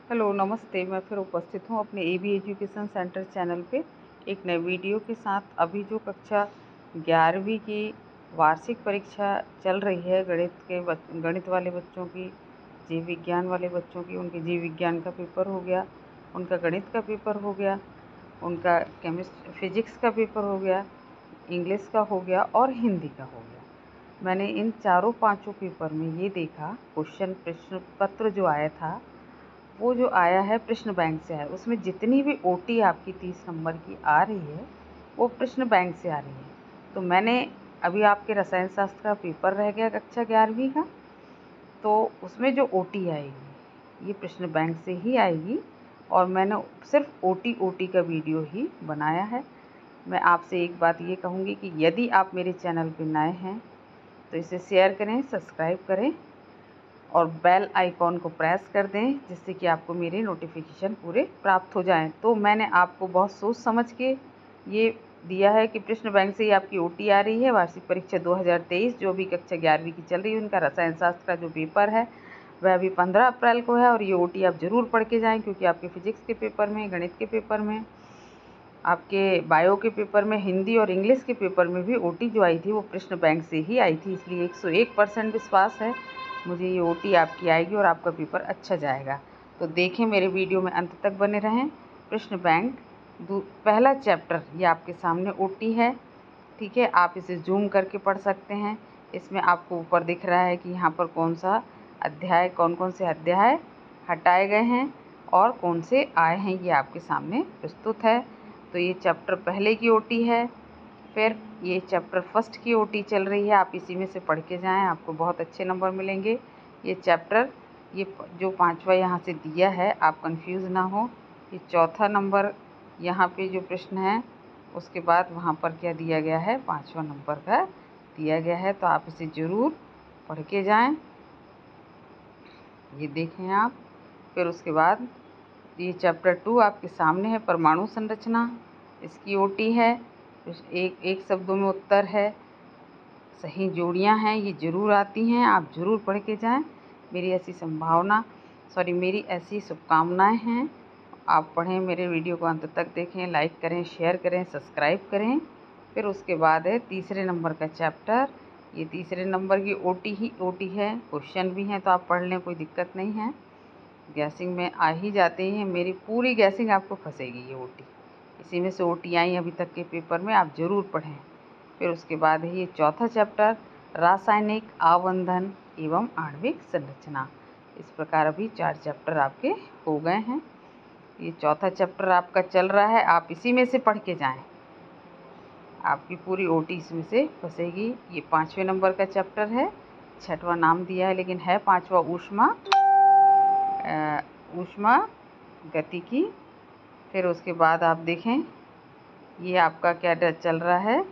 Hello नमस्ते। मैं फिर उपस्थित हूँ अपने एबी एजुकेशन सेंटर चैनल पे एक नए वीडियो के साथ। अभी जो कक्षा 11वीं की वार्षिक परीक्षा चल रही है, गणित वाले बच्चों की, जीव विज्ञान वाले बच्चों की, उनके जीव विज्ञान का पेपर हो गया, उनका गणित का पेपर हो गया, उनका फिजिक्स का पेपर हो गया, इंग्लिश का हो गया और हिंदी का हो गया। मैंने इन चारों पाँचों पेपर में ये देखा, प्रश्न पत्र जो आया था वो जो आया है प्रश्न बैंक से आया। उसमें जितनी भी ओटी आपकी 30 नंबर की आ रही है वो प्रश्न बैंक से आ रही है। तो मैंने अभी आपके रसायन शास्त्र का पेपर रह गया कक्षा 11वीं का, तो उसमें जो ओटी आएगी ये प्रश्न बैंक से ही आएगी और मैंने सिर्फ ओटी का वीडियो ही बनाया है। मैं आपसे एक बात ये कहूँगी कि यदि आप मेरे चैनल पर नए हैं तो इसे शेयर करें, सब्सक्राइब करें और बेल आइकॉन को प्रेस कर दें, जिससे कि आपको मेरे नोटिफिकेशन पूरे प्राप्त हो जाएं। तो मैंने आपको बहुत सोच समझ के ये दिया है कि प्रश्न बैंक से ही आपकी ओटी आ रही है। वार्षिक परीक्षा 2023 जो भी कक्षा 11वीं की चल रही है, उनका रसायन शास्त्र का जो पेपर है वह अभी 15 अप्रैल को है और ये ओटी आप ज़रूर पढ़ के जाएँ, क्योंकि आपके फिजिक्स के पेपर में, गणित के पेपर में, आपके बायो के पेपर में, हिंदी और इंग्लिश के पेपर में भी ओटी जो आई थी वो प्रश्न बैंक से ही आई थी। इसलिए 101% विश्वास है मुझे ये ओटी आपकी आएगी और आपका पेपर अच्छा जाएगा। तो देखें, मेरे वीडियो में अंत तक बने रहें। प्रश्न बैंक पहला चैप्टर ये आपके सामने ओटी है, ठीक है। आप इसे जूम करके पढ़ सकते हैं। इसमें आपको ऊपर दिख रहा है कि यहाँ पर कौन कौन से अध्याय हटाए गए हैं और कौन से आए हैं, ये आपके सामने प्रस्तुत है। तो ये चैप्टर पहले की ओटी है, फिर ये चैप्टर फर्स्ट की ओटी चल रही है। आप इसी में से पढ़ के जाएं, आपको बहुत अच्छे नंबर मिलेंगे। ये चैप्टर ये जो 5वां यहाँ से दिया है, आप कंफ्यूज ना हो। ये चौथा नंबर यहाँ पे जो प्रश्न है उसके बाद वहाँ पर क्या दिया गया है, 5वां नंबर का दिया गया है। तो आप इसे ज़रूर पढ़ के जाएँ। ये देखें आप। फिर उसके बाद ये चैप्टर 2 आपके सामने है, परमाणु संरचना, इसकी ओटी है। एक शब्दों में उत्तर है, सही जोड़ियां हैं, ये ज़रूर आती हैं, आप ज़रूर पढ़ के जाएं। मेरी ऐसी शुभकामनाएं हैं। आप पढ़ें, मेरे वीडियो को अंत तक देखें, लाइक करें, शेयर करें, सब्सक्राइब करें। फिर उसके बाद है तीसरे नंबर का चैप्टर। ये तीसरे नंबर की ओटी है, क्वेश्चन भी हैं तो आप पढ़ लें, कोई दिक्कत नहीं है। गैसिंग में आ ही जाते हैं, मेरी पूरी गैसिंग आपको फंसेगी ये ओटी। इसी में से ओटी आई अभी तक के पेपर में, आप ज़रूर पढ़ें। फिर उसके बाद है ये चौथा चैप्टर, रासायनिक आबंधन एवं आणविक संरचना। इस प्रकार अभी 4 चैप्टर आपके हो गए हैं। ये चौथा चैप्टर आपका चल रहा है, आप इसी में से पढ़ के जाएं, आपकी पूरी ओटी इसमें से फंसेगी। ये 5वें नंबर का चैप्टर है, 6वां नाम दिया है लेकिन है 5वां ऊष्मा गतिकी। फिर उसके बाद आप देखें, ये आपका क्या चल रहा है,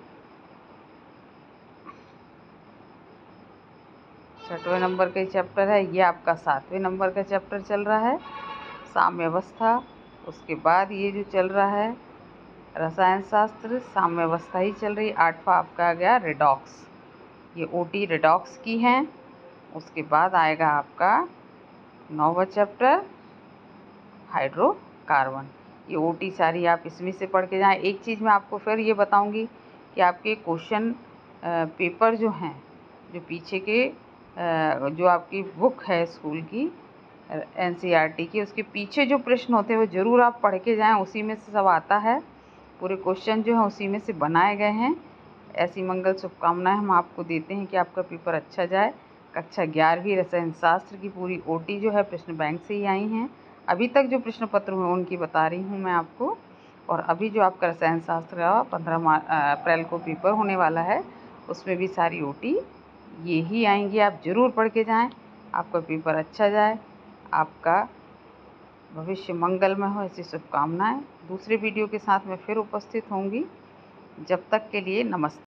6वें नंबर का चैप्टर है। ये आपका 7वें नंबर का चैप्टर चल रहा है, साम्यावस्था। उसके बाद ये जो चल रहा है रसायन शास्त्र, साम्यावस्था ही चल रही। 8वां आपका आ गया रेडॉक्स, ये ओटी रेडॉक्स की है। उसके बाद आएगा आपका 9वां चैप्टर हाइड्रोकार्बन। ये ओटी सारी आप इसमें से पढ़ के जाएं। एक चीज़ मैं आपको फिर ये बताऊंगी कि आपके क्वेश्चन पेपर जो हैं, जो पीछे के जो आपकी बुक है स्कूल की एनसीईआरटी की, उसके पीछे जो प्रश्न होते हैं वो ज़रूर आप पढ़ के जाएं। उसी में से सब आता है, पूरे क्वेश्चन जो हैं उसी में से बनाए गए हैं। ऐसी मंगल शुभकामनाएं हम आपको देते हैं कि आपका पेपर अच्छा जाए। कक्षा 11वीं रसायन शास्त्र की पूरी ओटी जो है प्रश्न बैंक से ही आई हैं। अभी तक जो प्रश्न पत्र हुए उनकी बता रही हूँ मैं आपको। और अभी जो आपका रसायन शास्त्र का 15 अप्रैल को पेपर होने वाला है, उसमें भी सारी ओटी ये ही आएंगी। आप ज़रूर पढ़ के जाएं, आपका पेपर अच्छा जाए, आपका भविष्य मंगलमय हो, ऐसी शुभकामनाएं। दूसरे वीडियो के साथ मैं फिर उपस्थित होंगी। जब तक के लिए नमस्ते।